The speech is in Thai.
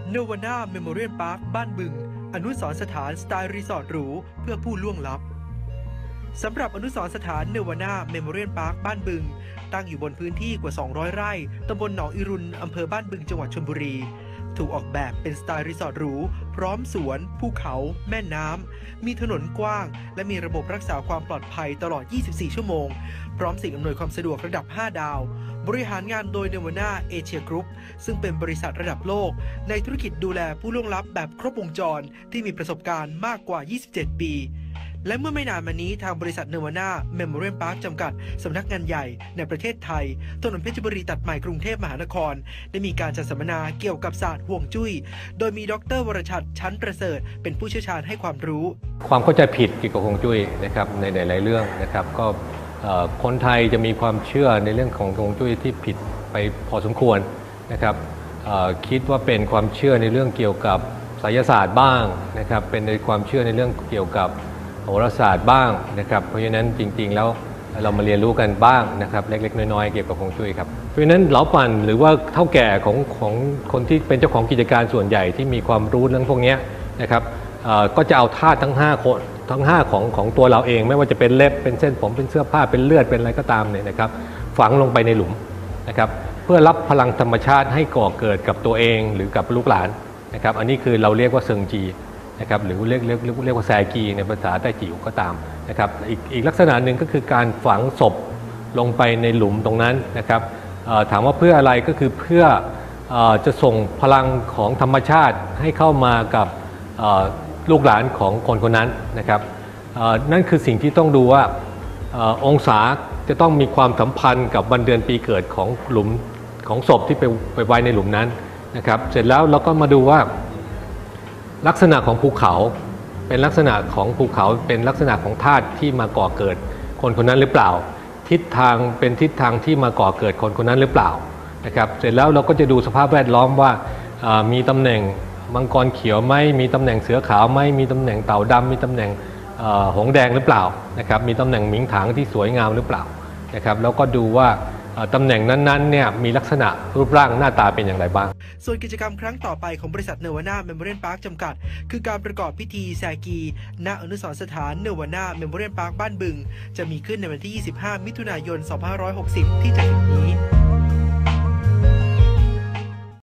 เนวาน่าเมโมเรียลพาร์คบ้านบึงอนุสรณ์สถานสไตล์รีสอร์ทหรูเพื่อผู้ล่วงลับสำหรับอนุสรณ์สถานเนวาน่าเมโมเรียลพาร์คบ้านบึงตั้งอยู่บนพื้นที่กว่า200ไร่ตำบลหนองอิรุนอำเภอบ้านบึงจังหวัดชลบุรีถูกออกแบบเป็นสไตล์รีสอร์ทหรูพร้อมสวนภูเขาแม่น้ำมีถนนกว้างและมีระบบรักษาความปลอดภัยตลอด24ชั่วโมงพร้อมสิ่งอำนวยความสะดวกระดับ5ดาวบริหารงานโดยเนวาน่าเอเชียกรุ๊ปซึ่งเป็นบริษัทระดับโลกในธุรกิจดูแลผู้ล่วงลับแบบครบวงจรที่มีประสบการณ์มากกว่า27ปีและเมื่อไม่นานมานี้ทางบริษัทเนวาน่าเมโมเรียลพาร์คจำกัดสำนักงานใหญ่ในประเทศไทยถนนเพชรบุรีตัดใหม่กรุงเทพมหานครได้มีการจัดสัมมนาเกี่ยวกับศาสตร์ห่วงจุ้ยโดยมีดร.วรชัดชั้นประเสริฐเป็นผู้เชี่ยวชาญให้ความรู้ความเข้าใจผิดเกี่ยวกับห่วงจุ้ยนะครับในหลายๆเรื่องนะครับก็คนไทยจะมีความเชื่อในเรื่องของห่วงจุ้ยที่ผิดไปพอสมควรนะครับคิดว่าเป็นความเชื่อในเรื่องเกี่ยวกับไสยศาสตร์บ้างนะครับเป็นในความเชื่อในเรื่องเกี่ยวกับโหราศาสตร์บ้างนะครับเพราะฉะนั้นจริงๆแล้วเรามาเรียนรู้กันบ้างนะครับเล็กๆน้อยๆเกี่ยวกับฮวงจุ้ยครับเพราะฉะนั้นเหลาปั่นหรือว่าเฒ่าแก่ของคนที่เป็นเจ้าของกิจการส่วนใหญ่ที่มีความรู้เรื่องพวกนี้นะครับก็จะเอาธาตุทั้ง5คนทั้ง5ของตัวเราเองไม่ว่าจะเป็นเล็บเป็นเส้นผมเป็นเสื้อผ้าเป็นเลือดเป็นอะไรก็ตามเนี่ยนะครับฝังลงไปในหลุมนะครับเพื่อรับพลังธรรมชาติให้ก่อเกิดกับตัวเองหรือกับลูกหลานนะครับอันนี้คือเราเรียกว่าเซิงจีนะครับหรือเรียกว่าแซกีในภาษาไต้จิ๋วก็ตามนะครับอีกลักษณะหนึ่งก็คือการฝังศพลงไปในหลุมตรงนั้นนะครับถามว่าเพื่ออะไรก็คือเพื่อจะส่งพลังของธรรมชาติให้เข้ามากับลูกหลานของคนคนนั้นนะครับนั่นคือสิ่งที่ต้องดูว่าองศาจะต้องมีความสัมพันธ์กับวันเดือนปีเกิดของหลุมของศพที่ไปไว้ในหลุมนั้นนะครับเสร็จแล้วเราก็มาดูว่าลักษณะของภูเขาเป็นลักษณะของภูเขาเป็นลักษณะของธาตุที่มาก่อเกิดคนคนนั้นหรือเปล่าทิศทางเป็นทิศทางที่มาก่อเกิดคนคนนั้นหรือเปล่านะครับเสร็จแล้วเราก็จะดูสภาพแวดล้อมว่ามีตำแหน่งมังกรเขียวไหมมีตำแหน่งเสือขาวไหมมีตำแหน่งเต่าดำมีตำแหน่งหงส์แดงหรือเปล่านะครับมีตำแหน่งหมิงถางที่สวยงามหรือเปล่านะครับแล้วก็ดูว่าตำแหน่งนั้นๆเนี่ยมีลักษณะรูปร่างหน้าตาเป็นอย่างไรบ้างส่วนกิจกรรมครั้งต่อไปของบริษัทเนวาน่าเมโมเรียลพาร์คจำกัดคือการประกอบพิธีแซกีณอนุสรณ์สถานเนวาน่าเมโมเรียลพาร์คบ้านบึงจะมีขึ้นในวันที่ 25 มิถุนายน 2560 ที่จะถึงนี้